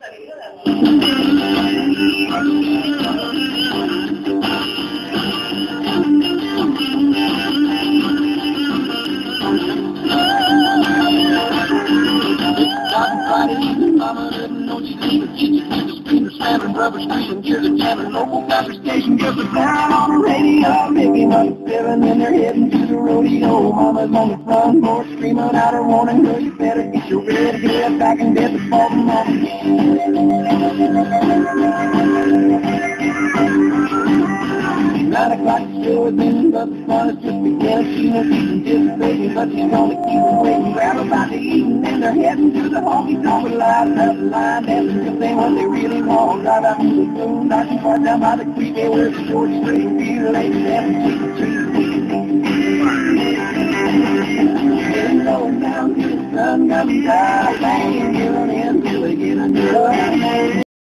Mama didn't know she needed kitchen, screaming, slamming, rubber screaming, gears and jamming, local fabrication, just a sound on the radio, making up 7 and they're heading to the rodeo. Mama's on the front porch screaming out her warning, girl, you better get your red head back in bed before the morning. 9 o'clock still within, but the sun is just beginning. She knows she's anticipating, but she's gonna keep her waiting. Grab her by the evening and they're heading to the honky-tonk line. Up the line, dancing till they what they really want. Drive out to the moon, knocking far down by the creek, where the short straight feet, ladies dancing cheek to cheek. Getting low down till the sun comes out, banging, giving in till they get a good.